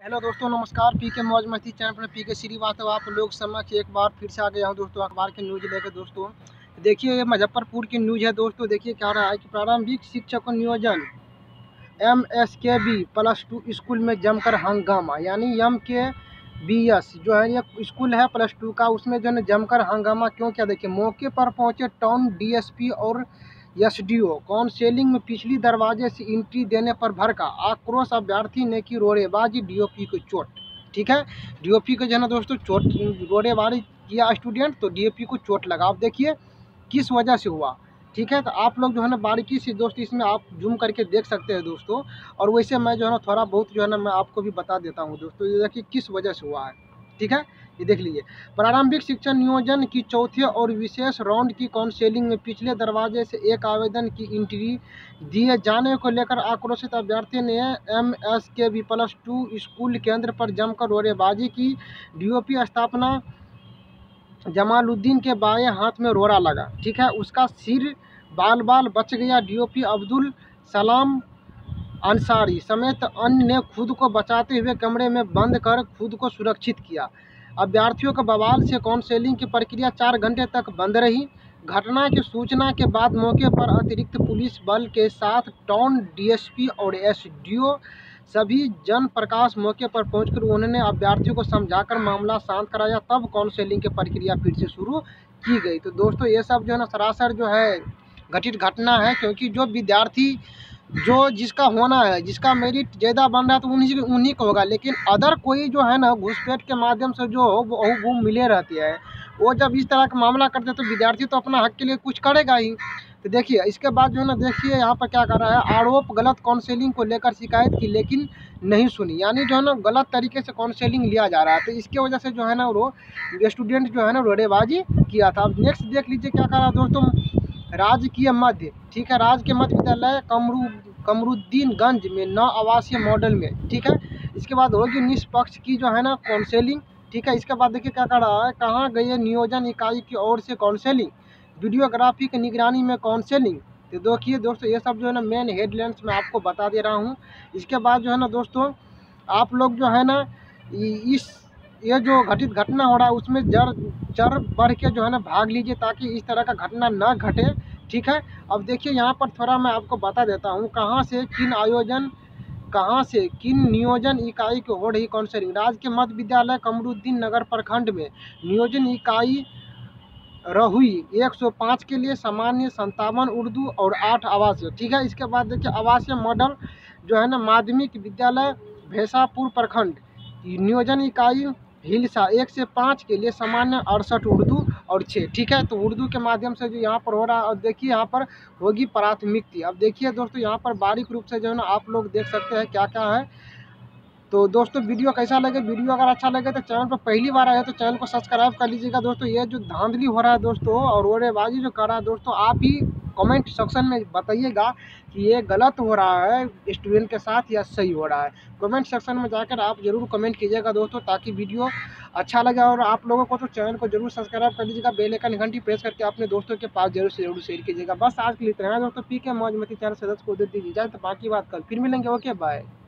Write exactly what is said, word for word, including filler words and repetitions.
Hello दोस्तों, नमस्कार। P के मौज मस्ती चैनल पर पी के श्रीवास्तव आप लोग समक्ष एक बार फिर से आ गया हूँ दोस्तों, अखबार के न्यूज लेकर। दोस्तों देखिए, ये मुजफ्फरपुर की न्यूज है दोस्तों। देखिए क्या रहा है कि प्रारंभिक शिक्षक नियोजन M S K B plus two school में जमकर हंगामा, यानी एम के बी एस जो है ये स्कूल है प्लस टू का, उसमें जो है जमकर हंगामा क्यों क्या। देखिए, मौके पर पहुंचे टाउन डी एस पी और एस डी ओ। काउंसलिंग में पिछली दरवाजे से एंट्री देने पर भड़का आक्रोश, अभ्यर्थी ने की रोड़ेबाजी, डी ओ पी को चोट। ठीक है, डी ओ पी को जो है ना दोस्तों चोट, रोड़ेबाजी किया स्टूडेंट तो डी ओ पी को चोट लगा। अब देखिए किस वजह से हुआ। ठीक है, तो आप लोग जो है ना बारीकी से दोस्तों इसमें आप जूम करके देख सकते हैं दोस्तों। और वैसे मैं जो है ना थोड़ा बहुत जो है ना मैं आपको भी बता देता हूँ दोस्तों, ये देखिए किस वजह से हुआ है। ठीक है, ये देख लीजिए। प्रारंभिक शिक्षा नियोजन की चौथे और विशेष राउंड की काउंसलिंग में पिछले दरवाजे से एक आवेदन की एंट्री दिए जाने को लेकर आक्रोशित अभ्यर्थी ने M S K B plus two school केंद्र पर जमकर रोड़ेबाजी की। डी ओ पी स्थापना जमालुद्दीन के बाएं हाथ में रोड़ा लगा। ठीक है, उसका सिर बाल बाल बच गया। D O P Abdul Salam Ansari समेत अन्य ने खुद को बचाते हुए कमरे में बंद कर खुद को सुरक्षित किया। अभ्यर्थियों के बवाल से काउंसलिंग की प्रक्रिया चार घंटे तक बंद रही। घटना की सूचना के बाद मौके पर अतिरिक्त पुलिस बल के साथ टाउन डी एस पी और एस डी ओ सभी जन प्रकाश मौके पर पहुंचकर उन्होंने अभ्यर्थियों को समझाकर मामला शांत कराया। तब काउंसलिंग की प्रक्रिया फिर से शुरू की गई। तो दोस्तों ये सब जो है ना सरासर जो है घटित घटना है, क्योंकि जो विद्यार्थी जो जिसका होना है, जिसका मेरिट ज़्यादा बन रहा है तो उन्हीं उन्हीं को होगा। लेकिन अदर कोई जो है ना घुसपैठ के माध्यम से जो हो वो वो मिले रहती है, वो जब इस तरह का मामला करते हैं तो विद्यार्थी तो अपना हक के लिए कुछ करेगा ही। तो देखिए इसके बाद जो है ना देखिए यहाँ पर क्या कर रहा है, आरोप गलत काउंसलिंग को लेकर शिकायत की लेकिन नहीं सुनी, यानी जो है ना गलत तरीके से काउंसलिंग लिया जा रहा है। तो इसके वजह से जो है ना वो स्टूडेंट जो है ना रोड़ेबाजी किया था। अब नेक्स्ट देख लीजिए क्या कर रहा है दोस्तों। राजकीय मध्य, ठीक है, राजकीय मध्य विद्यालय कमरू कमरुद्दीनगंज में नौ आवासीय मॉडल में। ठीक है, इसके बाद होगी निष्पक्ष की जो है ना काउंसलिंग। ठीक है, इसके बाद देखिए क्या कर रहा है, कहाँ गई नियोजन इकाई की ओर से काउंसलिंग, वीडियोग्राफी की निगरानी में काउंसलिंग। तो देखिए दोस्तों ये सब जो है ना मेन हेडलाइंस मैं आपको बता दे रहा हूँ। इसके बाद जो है ना दोस्तों आप लोग जो है ना इस ये जो घटित घटना हो रहा है उसमें जर चर बढ़ के जो है ना भाग लीजिए, ताकि इस तरह का घटना न घटे। ठीक है, अब देखिए यहाँ पर थोड़ा मैं आपको बता देता हूँ कहाँ से किन आयोजन कहाँ से किन नियोजन इकाई की हो रही काउंसलिंग। राजकीय मध्य विद्यालय कमरुद्दीन नगर प्रखंड में नियोजन इकाई रहुई एक सौ पाँच के लिए सामान्य, संतावन उर्दू और आठ आवासीय। ठीक है, इसके बाद देखिए आवासीय मॉडल जो है ना माध्यमिक विद्यालय भैंसापुर प्रखंड नियोजन इकाई हिलसा एक से पाँच के लिए सामान्य, अड़सठ उर्दू और छः। ठीक है, तो उर्दू के माध्यम से जो यहाँ पर हो रहा है। और देखिए यहाँ पर होगी प्राथमिकता। अब देखिए दोस्तों यहाँ पर बारीक रूप से जो है ना आप लोग देख सकते हैं क्या क्या है। तो दोस्तों वीडियो कैसा लगे, वीडियो अगर अच्छा लगे तो चैनल पर पहली बार आए तो चैनल को सब्सक्राइब कर लीजिएगा दोस्तों। ये जो धांधली हो रहा है दोस्तों और रोड़ेबाजी जो कर रहा है दोस्तों, आप ही कमेंट सेक्शन में बताइएगा कि ये गलत हो रहा है स्टूडेंट के साथ या सही हो रहा है। कमेंट सेक्शन में जाकर आप जरूर कमेंट कीजिएगा दोस्तों, ताकि वीडियो अच्छा लगे। और आप लोगों को तो चैनल को जरूर सब्सक्राइब कर लीजिएगा, बेल आइकन घंटी प्रेस करके अपने दोस्तों के पास जरूर से जरूर शेयर कीजिएगा। बस आज के लिए इतना है दोस्तों। पी के मौज मस्ती चैनल सदस्य को दे दीजिए जाए, तो बाकी बात कल फिर मिलेंगे। Okay bye.